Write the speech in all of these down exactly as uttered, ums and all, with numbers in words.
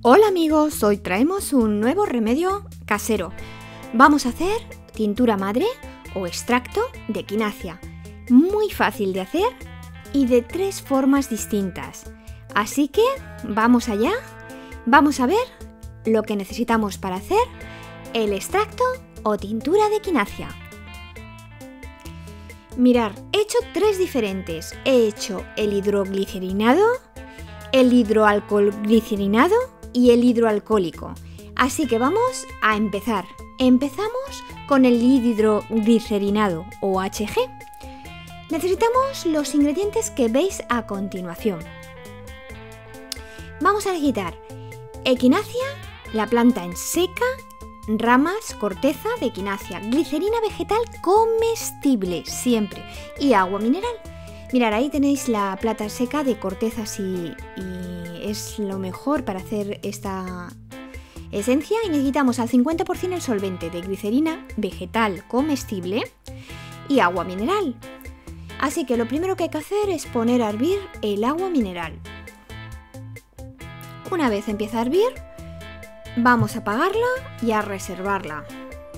Hola amigos, hoy traemos un nuevo remedio casero. Vamos a hacer tintura madre o extracto de equinacia. Muy fácil de hacer y de tres formas distintas. Así que vamos allá, vamos a ver lo que necesitamos para hacer el extracto o tintura de equinacia. Mirad, he hecho tres diferentes. He hecho el hidroglicerinado, el hidroalcoholglicerinado y el hidroalcohólico. Así que vamos a empezar. Empezamos con el hidroglicerinado o H G. Necesitamos los ingredientes que veis a continuación. Vamos a necesitar equinacia, la planta en seca, ramas, corteza de equinacia, glicerina vegetal comestible siempre y agua mineral. Mirad, ahí tenéis la planta seca de cortezas y, y es lo mejor para hacer esta esencia. Y necesitamos al cincuenta por ciento el solvente de glicerina vegetal comestible y agua mineral. Así que lo primero que hay que hacer es poner a hervir el agua mineral. Una vez empieza a hervir, vamos a apagarla y a reservarla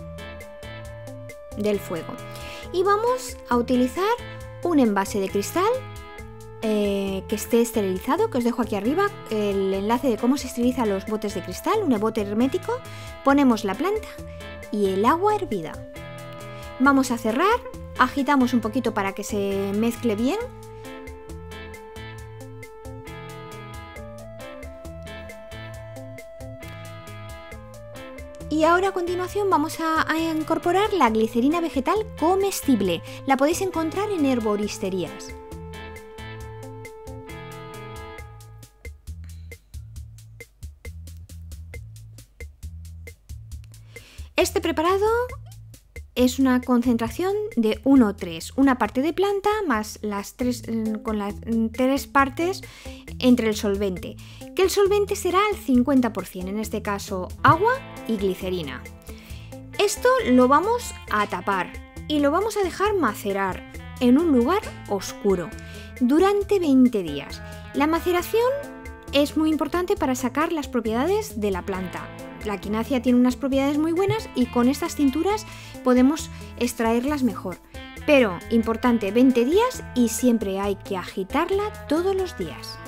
del fuego. Y vamos a utilizar un envase de cristal eh, que esté esterilizado, que os dejo aquí arriba el enlace de cómo se esterilizan los botes de cristal, un bote hermético. Ponemos la planta y el agua hervida. Vamos a cerrar, agitamos un poquito para que se mezcle bien. Y ahora a continuación vamos a, a incorporar la glicerina vegetal comestible. La podéis encontrar en herboristerías. Este preparado es una concentración de uno tres, una parte de planta más las tres, con las tres partes entre el solvente, que el solvente será el cincuenta por ciento, en este caso agua y glicerina. Esto lo vamos a tapar y lo vamos a dejar macerar en un lugar oscuro durante veinte días. La maceración es muy importante para sacar las propiedades de la planta. La equinacia tiene unas propiedades muy buenas y con estas tinturas podemos extraerlas mejor. Pero importante, veinte días y siempre hay que agitarla todos los días.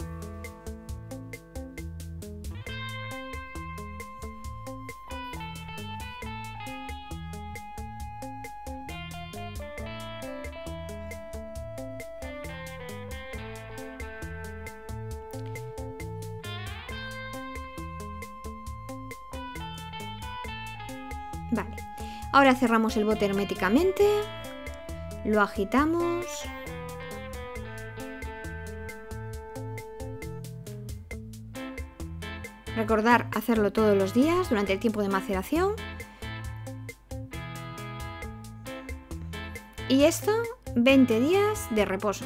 Vale, ahora cerramos el bote herméticamente, lo agitamos. Recordar hacerlo todos los días durante el tiempo de maceración. Y esto, veinte días de reposo.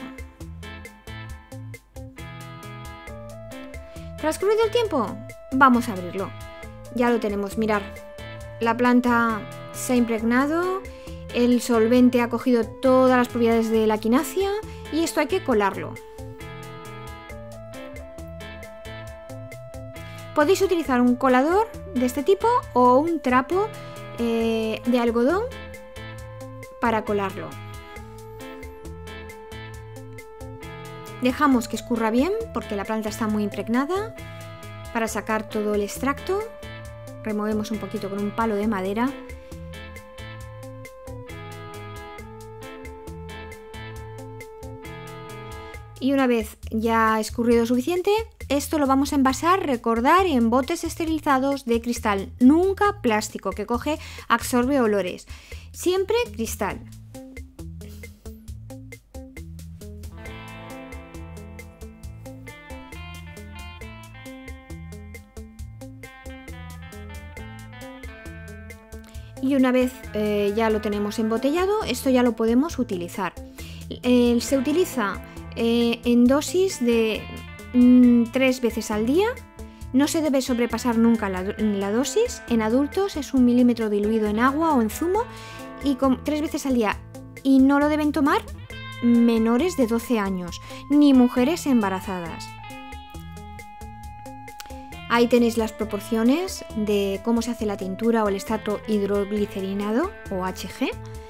Transcurrido el tiempo, vamos a abrirlo. Ya lo tenemos, mirad. La planta se ha impregnado, el solvente ha cogido todas las propiedades de la equinacia y esto hay que colarlo. Podéis utilizar un colador de este tipo o un trapo eh, de algodón para colarlo. Dejamos que escurra bien porque la planta está muy impregnada para sacar todo el extracto. Removemos un poquito con un palo de madera. Y una vez ya escurrido suficiente, esto lo vamos a envasar, recordar, en botes esterilizados de cristal. Nunca plástico, que coge, absorbe olores. Siempre cristal. Y una vez eh, ya lo tenemos embotellado, esto ya lo podemos utilizar. Eh, se utiliza eh, en dosis de mm, tres veces al día. No se debe sobrepasar nunca la, la dosis. En adultos es un milímetro diluido en agua o en zumo y con tres veces al día. Y no lo deben tomar menores de doce años, ni mujeres embarazadas. Ahí tenéis las proporciones de cómo se hace la tintura o el extracto hidroglicerinado o H G.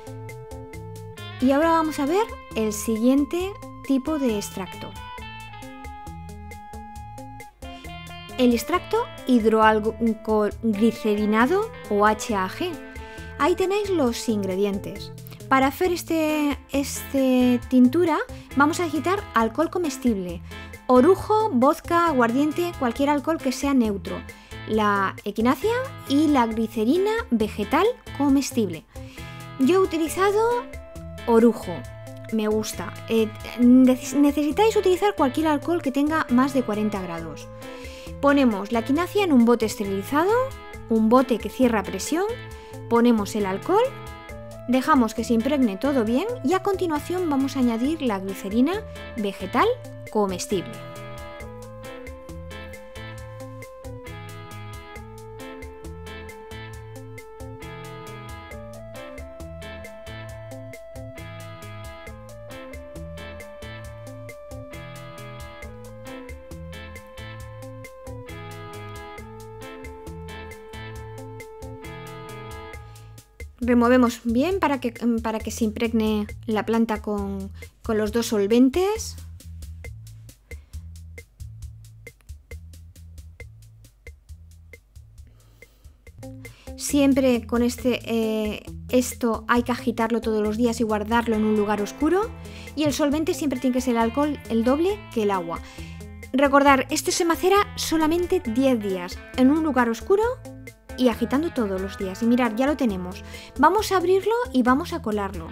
Y ahora vamos a ver el siguiente tipo de extracto. El extracto hidroalglicerinado o H A G. Ahí tenéis los ingredientes. Para hacer este, este tintura vamos a necesitar alcohol comestible, orujo, vodka, aguardiente, cualquier alcohol que sea neutro, la equinacia y la glicerina vegetal comestible. Yo he utilizado orujo, me gusta. Eh, necesitáis utilizar cualquier alcohol que tenga más de cuarenta grados. Ponemos la equinacia en un bote esterilizado, un bote que cierra a presión, ponemos el alcohol, dejamos que se impregne todo bien y a continuación vamos a añadir la glicerina vegetal comestible. Removemos bien para que, para que se impregne la planta con, con los dos solventes. Siempre con este, eh, esto hay que agitarlo todos los días y guardarlo en un lugar oscuro. Y el solvente siempre tiene que ser el alcohol el doble que el agua. Recordar, esto se macera solamente diez días en un lugar oscuro y agitando todos los días. Y mirad, ya lo tenemos. Vamos a abrirlo y vamos a colarlo.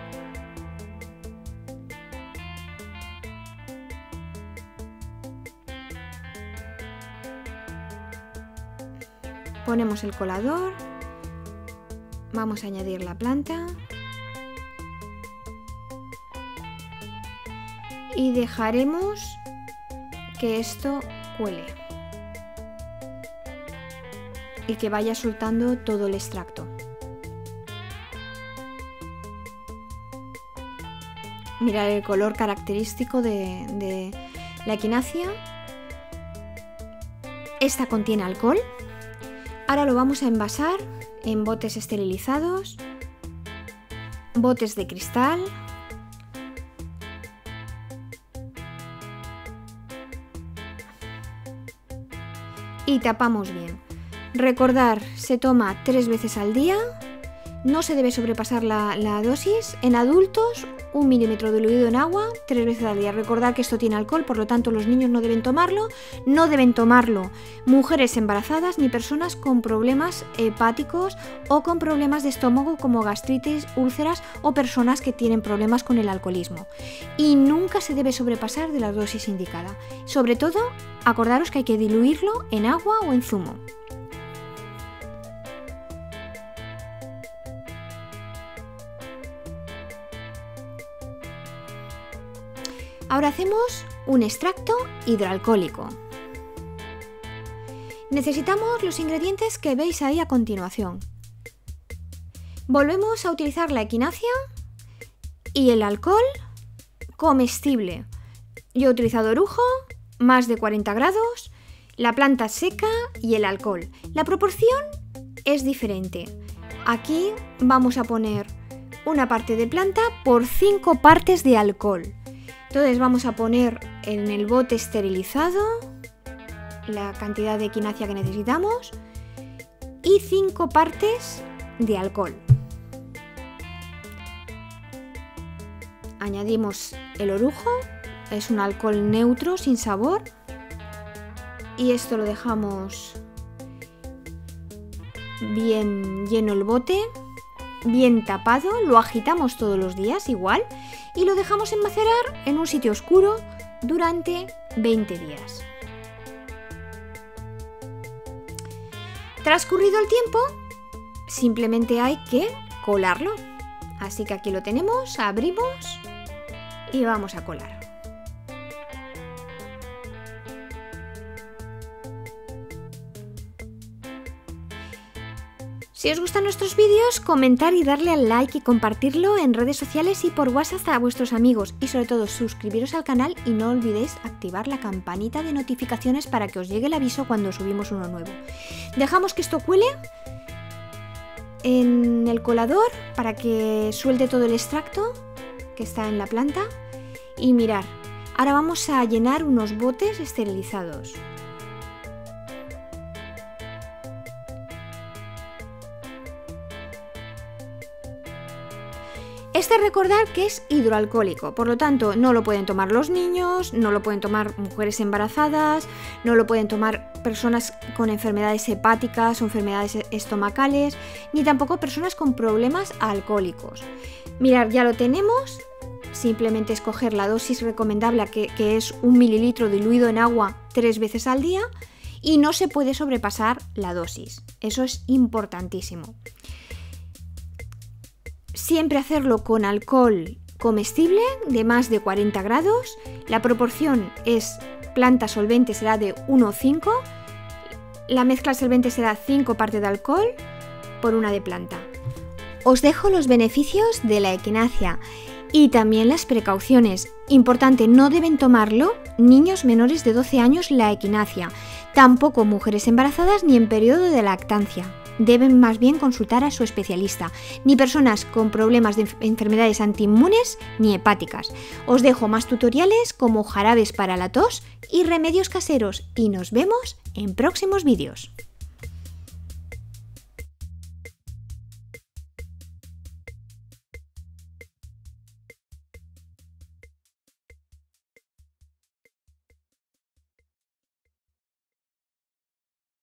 Ponemos el colador. Vamos a añadir la planta. Y dejaremos que esto cuele. Y que vaya soltando todo el extracto. Mirad el color característico de, de la equinacia. Esta contiene alcohol. Ahora lo vamos a envasar en botes esterilizados, botes de cristal. Y tapamos bien. Recordar, se toma tres veces al día, no se debe sobrepasar la, la dosis. En adultos, un milímetro diluido en agua tres veces al día. Recordar que esto tiene alcohol, por lo tanto los niños no deben tomarlo. No deben tomarlo mujeres embarazadas ni personas con problemas hepáticos o con problemas de estómago como gastritis, úlceras o personas que tienen problemas con el alcoholismo. Y nunca se debe sobrepasar de la dosis indicada. Sobre todo, acordaros que hay que diluirlo en agua o en zumo. Ahora hacemos un extracto hidroalcohólico. Necesitamos los ingredientes que veis ahí a continuación. Volvemos a utilizar la equinacia y el alcohol comestible. Yo he utilizado orujo, más de cuarenta grados, la planta seca y el alcohol. La proporción es diferente. Aquí vamos a poner una parte de planta por cinco partes de alcohol. Entonces vamos a poner en el bote esterilizado la cantidad de equinacia que necesitamos y cinco partes de alcohol. Añadimos el orujo, es un alcohol neutro, sin sabor, y esto lo dejamos bien lleno el bote, bien tapado, lo agitamos todos los días igual y lo dejamos enmacerar en un sitio oscuro durante veinte días. Transcurrido el tiempo, simplemente hay que colarlo. Así que aquí lo tenemos, abrimos y vamos a colar. Si os gustan nuestros vídeos, comentar y darle al like y compartirlo en redes sociales y por WhatsApp a vuestros amigos. Y sobre todo, suscribiros al canal y no olvidéis activar la campanita de notificaciones para que os llegue el aviso cuando subimos uno nuevo. Dejamos que esto cuele en el colador para que suelte todo el extracto que está en la planta. Y mirad, ahora vamos a llenar unos botes esterilizados. Este recordar que es hidroalcohólico, por lo tanto no lo pueden tomar los niños, no lo pueden tomar mujeres embarazadas, no lo pueden tomar personas con enfermedades hepáticas o enfermedades estomacales, ni tampoco personas con problemas alcohólicos. Mirad, ya lo tenemos, simplemente escoger la dosis recomendable que, que es un mililitro diluido en agua tres veces al día y no se puede sobrepasar la dosis, eso es importantísimo. Siempre hacerlo con alcohol comestible de más de cuarenta grados. La proporción es planta solvente será de uno a cinco. La mezcla solvente será cinco partes de alcohol por una de planta. Os dejo los beneficios de la equinacia y también las precauciones. Importante, no deben tomarlo niños menores de doce años la equinacia, tampoco mujeres embarazadas ni en periodo de lactancia. Deben más bien consultar a su especialista, ni personas con problemas de enfermedades antiinmunes ni hepáticas. Os dejo más tutoriales como jarabes para la tos y remedios caseros y nos vemos en próximos vídeos.